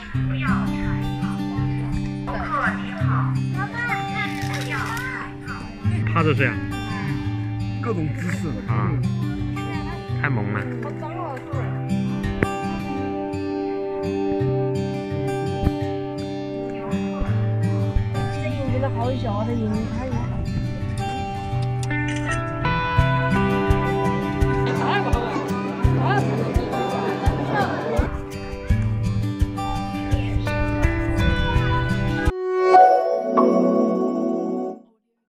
不要采访。顾客你好，不要采访。 趴着睡啊？ 各种姿势啊，太萌了。 好脏啊，是。这眼睛都好小，这眼睛太小了。